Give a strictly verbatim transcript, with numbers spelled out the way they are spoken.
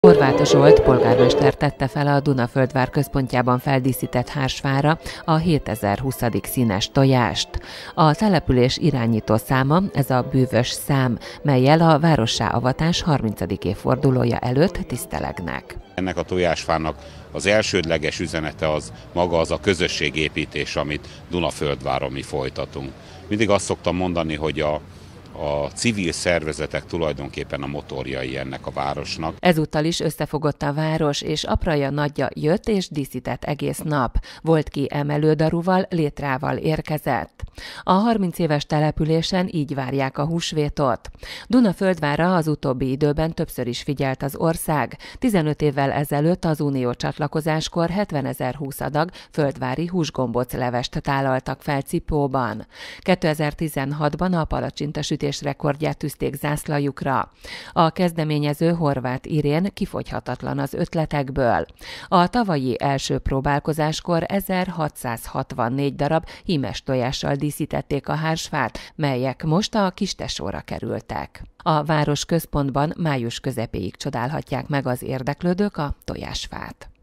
Horváth Zsolt polgármester tette fel a Dunaföldvár központjában feldíszített hársfára a hétezer-huszadik színes tojást. A település irányító száma, ez a bűvös szám, mellyel a várossá avatás harmincadik évfordulója előtt tisztelegnek. Ennek a tojásfának az elsődleges üzenete az maga az a közösségépítés, amit Dunaföldváron mi folytatunk. Mindig azt szoktam mondani, hogy a A civil szervezetek tulajdonképpen a motorjai ennek a városnak. Ezúttal is összefogott a város, és apraja nagyja jött és díszített egész nap. Volt ki emelődaruval, létrával érkezett. A harminc éves településen így várják a húsvétot. Dunaföldvárra az utóbbi időben többször is figyelt az ország. tizenöt évvel ezelőtt az unió csatlakozáskor hetvenezer húsz adag földvári húsgombóc levest tálaltak fel cipóban. kétezer-tizenhatban a palacsintasütés rekordját tűzték zászlajukra. A kezdeményező Horváth Irén kifogyhatatlan az ötletekből. A tavalyi első próbálkozáskor ezerhatszázhatvannégy darab hímes tojással díszítették a hársfát, melyek most a Kistesóra kerültek. A város központban május közepéig csodálhatják meg az érdeklődők a tojásfát.